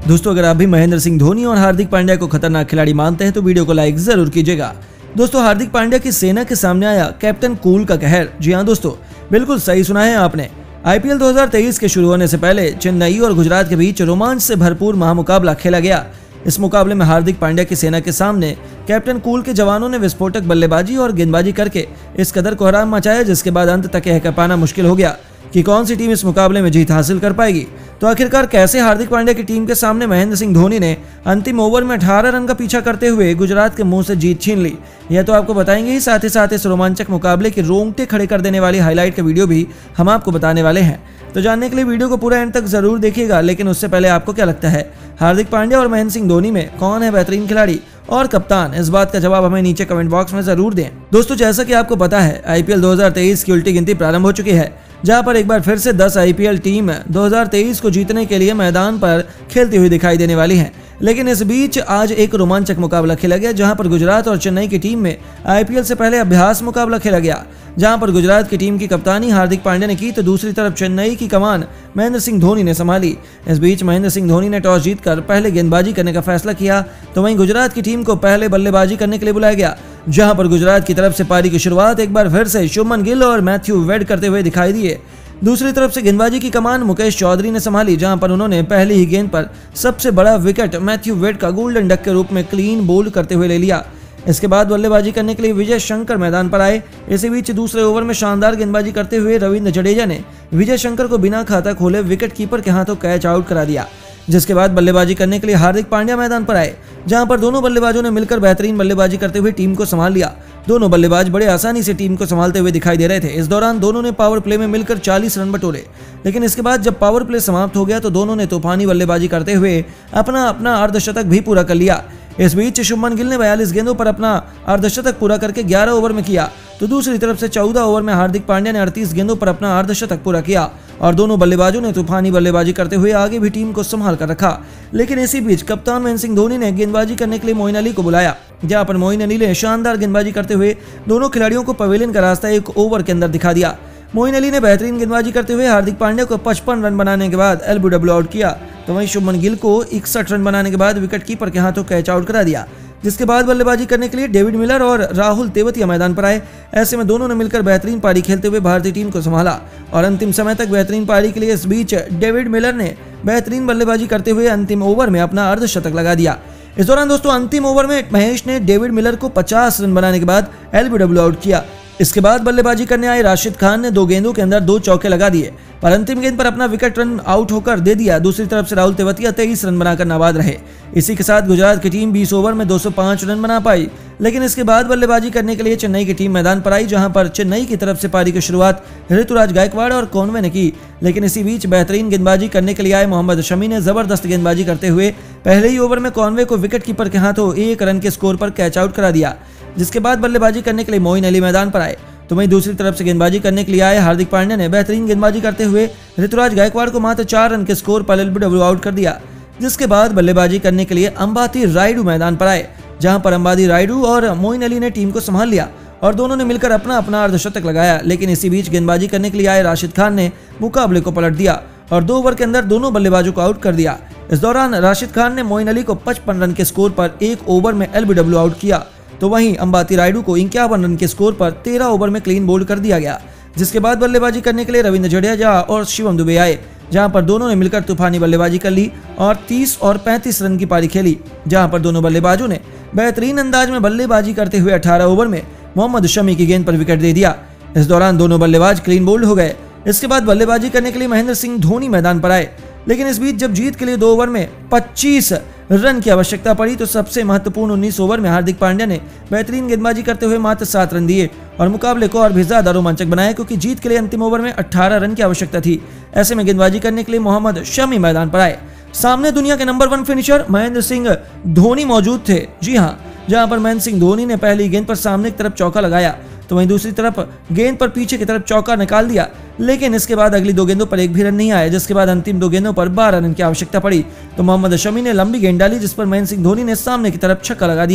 दोस्तों अगर आप भी महेंद्र सिंह धोनी और हार्दिक पांड्या को खतरनाक खिलाड़ी मानते हैं तो वीडियो को लाइक जरूर कीजिएगा। दोस्तों हार्दिक पांड्या की सेना के सामने आया कैप्टन कूल का कहर। जी हां दोस्तों, बिल्कुल सही सुना है आपने। आईपीएल 2023 के शुरू होने से पहले चेन्नई और गुजरात के बीच रोमांच से भरपूर महामुकाबला खेला गया। इस मुकाबले में हार्दिक पांड्या की सेना के सामने कैप्टन कूल के जवानों ने विस्फोटक बल्लेबाजी और गेंदबाजी करके इस कदर कोहराम मचाया, जिसके बाद अंत तक यह कह पाना मुश्किल हो गया कि कौन सी टीम इस मुकाबले में जीत हासिल कर पाएगी। तो आखिरकार कैसे हार्दिक पांड्या की टीम के सामने महेंद्र सिंह धोनी ने अंतिम ओवर में 18 रन का पीछा करते हुए गुजरात के मुंह से जीत छीन ली, यह तो आपको बताएंगे ही। साथ ही साथ इस रोमांचक मुकाबले के रोंगटे खड़े कर देने वाली हाईलाइट का वीडियो भी हम आपको बताने वाले हैं। तो जानने के लिए वीडियो को पूरा एंड तक जरूर देखिएगा। लेकिन उससे पहले आपको क्या लगता है, हार्दिक पांड्या और महेंद्र सिंह धोनी में कौन है बेहतरीन खिलाड़ी और कप्तान? इस बात का जवाब हमें नीचे कमेंट बॉक्स में जरूर दें। दोस्तों जैसा कि आपको पता है, आईपीएल 2023 की उल्टी गिनती प्रारंभ हो चुकी है, जहां पर एक बार फिर से 10 आईपीएल टीम 2023 को जीतने के लिए मैदान पर खेलती हुई दिखाई देने वाली है। लेकिन इस बीच आज एक रोमांचक मुकाबला खेला गया, जहां पर गुजरात और चेन्नई की टीम में आईपीएल से पहले अभ्यास मुकाबला खेला गया, जहां पर गुजरात की टीम की कप्तानी हार्दिक पांड्या ने की तो दूसरी तरफ चेन्नई की कमान महेंद्र सिंह धोनी ने संभाली। इस बीच महेंद्र सिंह धोनी ने टॉस जीतकर पहले गेंदबाजी करने का फैसला किया, तो वहीं गुजरात की टीम को पहले बल्लेबाजी करने के लिए बुलाया गया, जहां पर गुजरात की तरफ से पारी की शुरुआत एक बार फिर से शुभमन गिल और मैथ्यू वेड करते हुए दिखाई दिए। दूसरी तरफ से गेंदबाजी की कमान मुकेश चौधरी ने संभाली, जहां पर उन्होंने पहली ही गेंद पर सबसे बड़ा विकेट मैथ्यू वेड का गोल्डन डक के रूप में क्लीन बोल्ड करते हुए ले लिया। इसके बाद बल्लेबाजी करने के लिए विजय शंकर मैदान पर आए। इसी बीच दूसरे ओवर में शानदार गेंदबाजी करते हुए रविंद्र जडेजा ने विजय शंकर को बिना खाता खोले विकेट कीपर के हाथों कैच आउट करा दिया। जिसके बाद बल्लेबाजी करने के लिए हार्दिक पांड्या मैदान पर आए, जहां पर दोनों बल्लेबाजों ने मिलकर बेहतरीन बल्लेबाजी करते हुए टीम को संभाल लिया। दोनों बल्लेबाज बड़े आसानी से टीम को संभालते हुए दिखाई दे रहे थे। इस दौरान दोनों ने पावर प्ले में मिलकर 40 रन बटोरे। लेकिन इसके बाद जब पावर प्ले समाप्त हो गया तो दोनों ने तूफानी बल्लेबाजी करते हुए अपना अर्धशतक भी पूरा कर लिया। इस बीच शुभमन गिल ने 42 गेंदों पर अपना अर्धशतक पूरा करके 11 ओवर में किया, तो दूसरी तरफ से 14 ओवर में हार्दिक पांड्या ने 38 गेंदों पर अपना अर्धशतक पूरा किया और दोनों बल्लेबाजों ने तूफानी बल्लेबाजी करते हुए आगे भी टीम को संभाल कर रखा। लेकिन इसी बीच कप्तान महेंद्र सिंह धोनी ने गेंदबाजी करने के लिए मोइन अली को बुलाया, जहां पर मोइन अली ने शानदार गेंदबाजी करते हुए दोनों खिलाड़ियों को पवेलियन का रास्ता एक ओवर के अंदर दिखा दिया। मोइन अली ने बेहतरीन गेंदबाजी करते हुए हार्दिक पांड्या को 55 रन बनाने के बाद एलबीडब्ल्यू आउट किया, तो वहीं शुभमन गिल को 61 रन बनाने के बाद विकेट कीपर के हाथों कैच आउट करा दिया। जिसके बाद बल्लेबाजी करने के लिए डेविड मिलर और राहुल तेवतिया मैदान पर आए। ऐसे में दोनों ने मिलकर बेहतरीन पारी खेलते हुए भारतीय टीम को संभाला और अंतिम समय तक बेहतरीन पारी के लिए इस बीच डेविड मिलर ने बेहतरीन बल्लेबाजी करते हुए अंतिम ओवर में अपना अर्धशतक लगा दिया। इस दौरान दोस्तों अंतिम ओवर में महेश ने डेविड मिलर को 50 रन बनाने के बाद एलबीडब्ल्यू आउट किया। इसके बाद बल्लेबाजी करने आए राशिद खान ने 2 गेंदों के अंदर 2 चौके लगा दिए, पर अंतिम गेंद पर अपना विकेट रन आउट होकर दे दिया। दूसरी तरफ से राहुल तेवतिया 23 रन बनाकर नाबाद रहे। इसी के साथ गुजरात की टीम 20 ओवर में 205 रन बना पाई। लेकिन इसके बाद बल्लेबाजी करने के लिए चेन्नई की टीम मैदान पर आई, जहां पर चेन्नई की तरफ से पारी की शुरुआत ऋतुराज गायकवाड़ और कॉनवे ने की। लेकिन इसी बीच बेहतरीन गेंदबाजी करने के लिए आए मोहम्मद शमी ने जबरदस्त गेंदबाजी करते हुए पहले ही ओवर में कॉनवे को विकेट कीपर के हाथों 1 रन के स्कोर पर कैच आउट करा दिया। जिसके बाद बल्लेबाजी करने के लिए मोइन अली मैदान पर आए, तो वहीं दूसरी तरफ से गेंदबाजी करने के लिए आए हार्दिक पांड्या ने बेहतरीन गेंदबाजी करते हुए ऋतुराज गायकवाड़ को मात्र 4 रन के स्कोर पर एलबीडब्ल्यू आउट कर दिया। जिसके बाद बल्लेबाजी करने के लिए अंबाती रायडू मैदान पर आए, जहां पर अंबाती रायडू और मोइन अली ने टीम को संभाल लिया और दोनों ने मिलकर अपना अर्धशतक लगाया। लेकिन इसी बीच गेंदबाजी करने के लिए आए राशिद खान ने मुकाबले को पलट दिया और 2 ओवर के अंदर दोनों बल्लेबाजों को आउट कर दिया। इस दौरान राशिद खान ने मोइन अली को 55 रन के स्कोर पर 1 ओवर में एलबीडब्ल्यू आउट किया, तो वहीं अंबाती रायडू को 51 रन के स्कोर पर 13 ओवर में क्लीन बोल्ड कर दिया गया। जिसके बाद बल्लेबाजी करने के लिए रविंद्र जडेजा और शिवम दुबे आए, जहां पर दोनों ने मिलकर तूफानी बल्लेबाजी कर ली और 30 और 35 रन की पारी खेली, जहां पर दोनों बल्लेबाजों ने बेहतरीन अंदाज में बल्लेबाजी करते हुए 18 ओवर में मोहम्मद शमी की गेंद पर विकेट दे दिया। इस दौरान दोनों बल्लेबाज क्लीन बोल्ड हो गए। इसके बाद बल्लेबाजी करने के लिए महेंद्र सिंह धोनी मैदान पर आए। लेकिन इस बीच जब जीत के लिए 2 ओवर में 25 रन की आवश्यकता पड़ी, तो सबसे महत्वपूर्ण 19 ओवर में हार्दिक पांड्या ने बेहतरीन गेंदबाजी करते हुए मात्र 7 रन दिए और मुकाबले को और भी ज्यादा रोमांचक बनाया, क्योंकि जीत के लिए अंतिम ओवर में 18 रन की आवश्यकता थी। ऐसे में गेंदबाजी करने के लिए मोहम्मद शमी मैदान पर आए। सामने दुनिया के नंबर 1 फिनिशर महेंद्र सिंह धोनी मौजूद थे। जी हाँ, जहां पर महेंद्र सिंह धोनी ने पहली गेंद पर सामने की तरफ चौका लगाया, तो वहीं दूसरी तरफ गेंद पर पीछे की तरफ चौका निकाल दिया। लेकिन इसके बाद अगली 2 गेंदों पर एक भी रन नहीं आया, जिसके बाद अंतिम 2 गेंदों पर 12 रन की आवश्यकता पड़ी, तो मोहम्मद शमी ने लंबी गेंद डाली, जिस पर महेंद्र सिंह धोनी ने सामने की तरफ छक्का लगा दिया।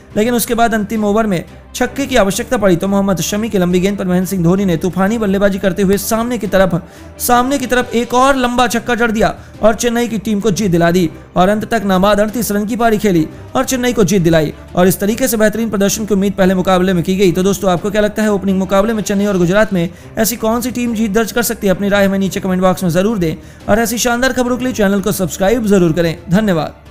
लेकिन उसके बाद अंतिम ओवर में छक्के की आवश्यकता पड़ी तो मोहम्मद शमी की लंबी गेंद पर महेंद्र सिंह धोनी ने तूफानी बल्लेबाजी करते हुए सामने की तरफ एक और लंबा छक्का जड़ दिया और चेन्नई की टीम को जीत दिला दी और अंत तक नाबाद 38 रन की पारी खेली और चेन्नई को जीत दिलाई और इस तरीके से बेहतरीन प्रदर्शन की उम्मीद पहले मुकाबले में की गई। तो दोस्तों आपको क्या लगता है ओपनिंग मुकाबले में चेन्नई और गुजरात में ऐसी कौन सी टीम जीत दर्ज कर सकती है? अपनी राय हमें नीचे कमेंट बॉक्स में जरूर दें और ऐसी शानदार खबरों के लिए चैनल को सब्सक्राइब जरूर करें। धन्यवाद।